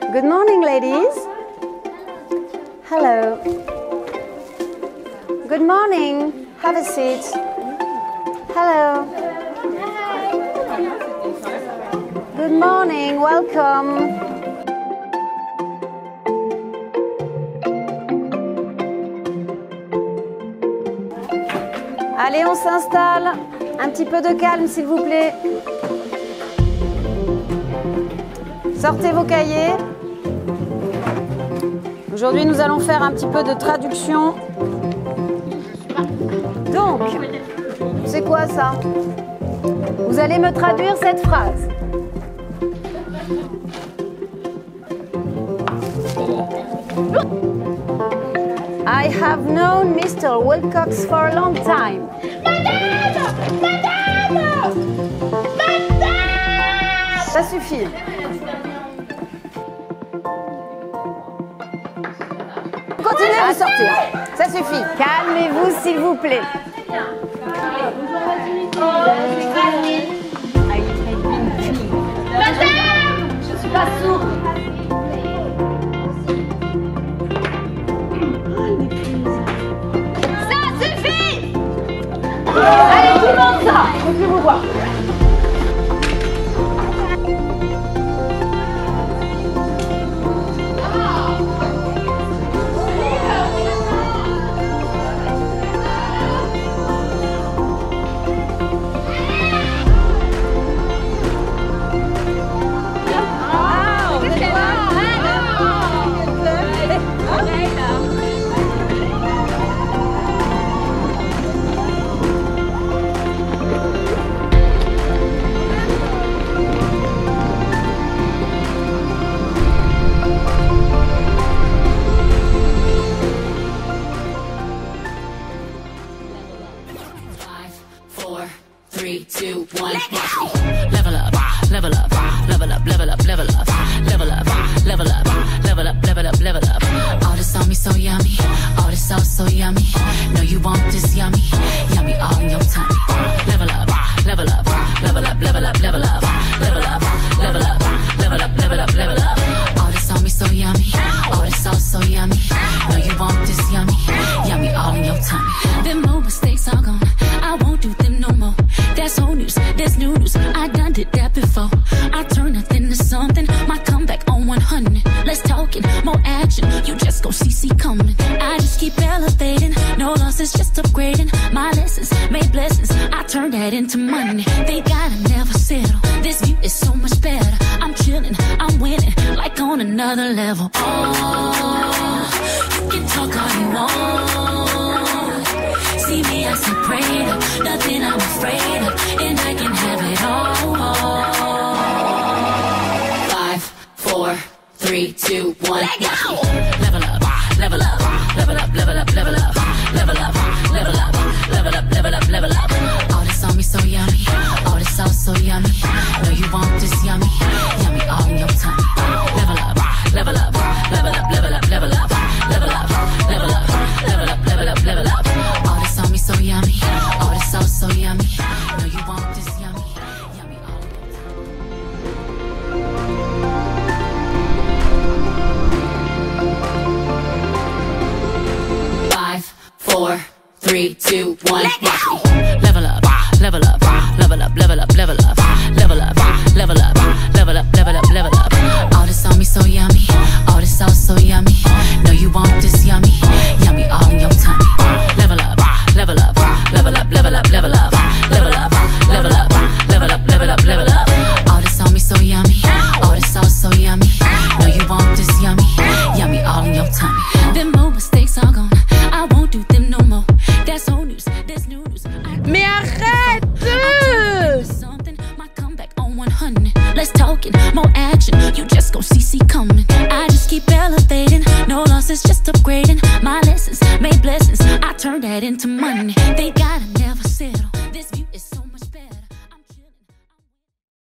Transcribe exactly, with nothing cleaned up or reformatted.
Good morning, ladies. Hello. Good morning. Have a seat. Hello. Good morning. Welcome. Allez, on s'installe. Un petit peu de calme, s'il vous plaît. Sortez vos cahiers. Aujourd'hui, nous allons faire un petit peu de traduction. Donc, c'est quoi ça? Vous allez me traduire cette phrase. I have known Mister Wilcox for a long time. Madame! Madame! Madame! Ça suffit. Continuez à sortir. Ça suffit. Calmez-vous, s'il vous plaît. Madame! Je suis pas sourde. Ça suffit! Allez, tout le monde, ça! Je veux plus vous voir. Three, two, one, level up, level up, level up, level up, level up, level up, level up, level up, level up, level up. All this on me so yummy, all this sauce so yummy. No, you want this yummy, yummy all in your tummy. Level up, level up, level up, level up, level up, level up, level up, level up, level up, level up. All this on me so yummy, all this sauce so yummy. No, you want this yummy, yummy all in your tummy. Them old mistakes are gone, I won't do them no more. That's old news, that's new news, I done did that before. I turn nothing to something, my comeback on one hundred. Let's talk it, more action, you just gon' see, see coming. I just keep elevating, no losses, just upgrading. My lessons, made blessings, I turn that into money. They gotta never settle, this view is so much better. I'm chilling, I'm winning, like on another level. Oh, you can talk all you want. See me, I see prayed up, nothing I'm afraid of, and I can have it all. Five, four, three, two, one, let go! Level up, level up, level up, level up, level up, level up, level up, level up, level up, level up. All this on me so yummy, all this sauce so yummy. No, you want this yummy, yummy all in your tummy. Level up, level up, level up, level up, level up, level up, level up, level up, level up, level up. All this on me so yummy, all this sauce so yummy. No, you want this yummy, yummy all in your tummy. Five, four, three, two, one, level up, level up, level up, level up, level up, level up, level up, level up, level up, level up. All this on me so yummy, all this sauce so yummy. No, you want this yummy, yummy all in your tummy. Level up, level up, level up, level up, level up, level up, level up, level up, level up, level up. All this on me so yummy, all this sauce so yummy. No, you want this yummy, yummy all in your tummy. Them old mistakes are gone, I won't do them no more. That's old news, that's new news. Mais arrête! Let's talk it, more action, you just gon' see, see coming. I just keep elevating, no losses, just upgrading. My lessons, made blessings, I turn that into money. They gotta